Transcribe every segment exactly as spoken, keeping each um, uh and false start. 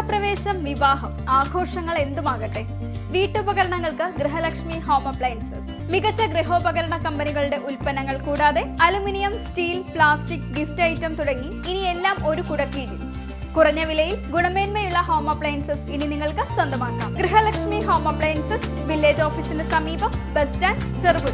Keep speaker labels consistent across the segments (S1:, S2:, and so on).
S1: ഗൃഹപ്രവേശം, വിവാഹം, ആഘോഷങ്ങൾ എന്തുമാകട്ടെ, വീട്ടുപകരണങ്ങൾക്ക് ഗൃഹലക്ഷ്മി ഹോം അപ്ലയൻസസ്. മികച്ച ഗൃഹോപകരണ കമ്പനികളുടെ ഉൽപ്പന്നങ്ങൾ കൂടാതെ aluminium, steel, plastic, gift item തുടങ്ങി ഇനി എല്ലാം ഒരു കുടക്കീഴിൽ. കുറഞ്ഞ വിലയിൽ ഗുണമേന്മയുള്ള ഹോം അപ്ലയൻസസ് ഇനി നിങ്ങൾക്ക് സ്വന്തമാക്കാം. ഗൃഹലക്ഷ്മി ഹോം അപ്ലയൻസസ്, വില്ലേജ് ഓഫീസിന് സമീപം, ബസ് സ്റ്റാൻഡ്, ചെറുപുഴ.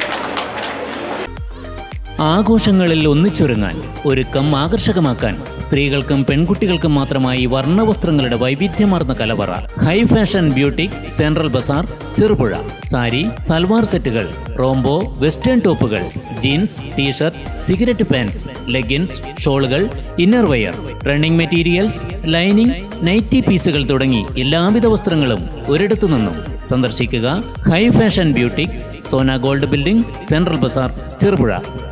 S2: ആഘോഷങ്ങളിൽ ഒന്നിച്ചൊരുങ്ങാൻ ഒരുക്കം ആകർഷകമാക്കാൻ സ്ത്രീകൾക്കും പെൺകുട്ടികൾക്കും മാത്രമായി വർണ്ണവസ്ത്രങ്ങളുടെ വൈവിധ്യമാർന്ന കലവറ. High fashion boutique central bazaar Cherupuzha. Sari, salwar സെറ്റുകൾ, റോംബോ, വെസ്റ്റേൺ ടോപ്പുകൾ, jeans, T shirt, cigarette pants, leggings, ഷോളുകൾ, inner wear, running materials, lining, nighty പീസുകൾ തുടങ്ങി എല്ലാവിധ വസ്ത്രങ്ങളും ഒരിടത്തു നിന്നും. സന്ദർശിക്കുക high fashion boutique, Sona gold building, central bazaar Cherupuzha.